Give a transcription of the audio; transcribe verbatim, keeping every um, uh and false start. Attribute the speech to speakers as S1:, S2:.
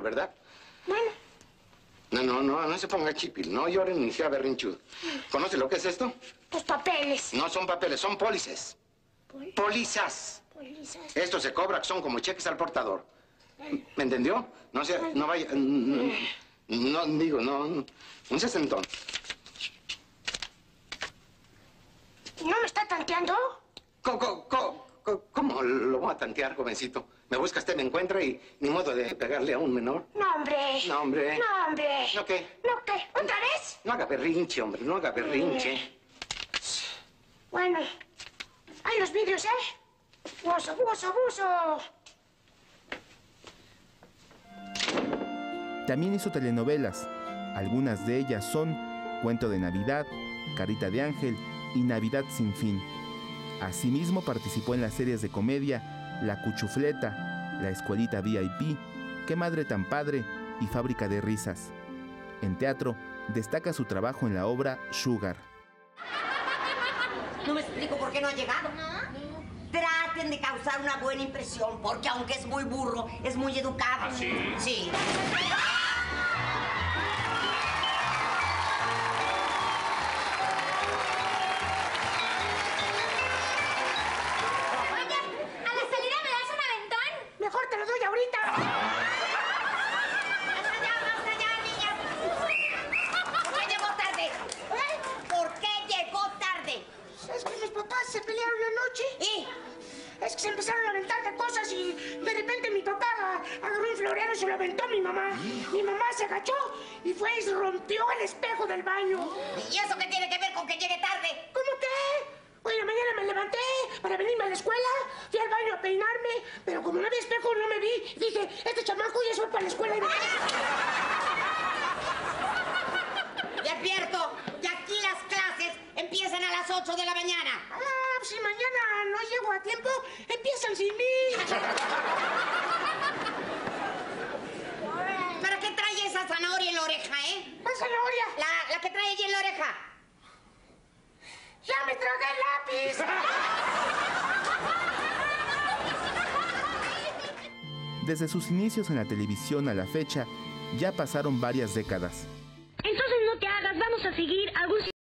S1: ¿verdad?
S2: Bueno.
S1: No, no, no, no se ponga chipil. No lloren ni sea berrinchudo. ¿Conoce lo que es esto?
S2: Los papeles.
S1: No son papeles, son pólices.
S2: Pol-
S1: Pólizas.
S2: Pólizas.
S1: Esto se cobra, son como cheques al portador. ¿Me entendió? No sea, no vaya... No, no digo, no... Un sesentón.
S2: ¿No me está tanteando?
S1: ¿Cómo, cómo, cómo, cómo lo voy a tantear, jovencito? Me busca usted, me encuentra y ni modo de pegarle a un menor.
S2: No, hombre.
S1: No, hombre.
S2: No, hombre.
S1: ¿No qué?
S2: ¿No qué? ¿Otra vez?
S1: No haga berrinche, hombre, no haga berrinche.
S2: Bueno. Hay los vidrios, ¿eh? Buzo, buzo, buzo.
S3: También hizo telenovelas. Algunas de ellas son Cuento de Navidad, Carita de Ángel y Navidad sin fin. Asimismo participó en las series de comedia La Cuchufleta, La Escuelita V I P, Qué Madre Tan Padre y Fábrica de Risas. En teatro destaca su trabajo en la obra Sugar.
S4: No me explico por qué no ha llegado. Traten de causar una buena impresión, porque aunque es muy burro, es muy educado.
S5: ¿Ah, sí?
S4: Sí.
S2: Mejor te lo doy ahorita.
S4: ¡Basta ya, basta ya, niñas! ¿Por qué llegó tarde?
S2: ¿Eh?
S4: ¿Por qué llegó tarde?
S2: Es que mis papás se pelearon anoche.
S4: ¿Y?
S2: Es que se empezaron a aventar de cosas y de repente mi papá agarró un florero y se lo aventó a mi mamá. Mi mamá se agachó y fue y rompió el espejo del baño.
S4: ¿Y eso qué tiene que ver con que llegue tarde?
S2: ¿Cómo qué? Hoy en la mañana me levanté para venirme a la escuela, fui al baño a peinarme, pero como no había espejo no me vi. Dije, este chamaco ya se va para la escuela. Y...
S4: Le advierto que aquí las clases empiezan a las ocho de la mañana.
S2: Ah, si mañana no llego a tiempo, empiezan sin mí.
S4: ¿Para qué trae esa zanahoria en la oreja, eh?
S2: ¿Cuál zanahoria?
S4: La, la que trae allí en la oreja.
S2: ¡Ya me tragué el lápiz!
S3: Desde sus inicios en la televisión a la fecha, ya pasaron varias décadas.
S2: Entonces no te hagas, vamos a seguir algún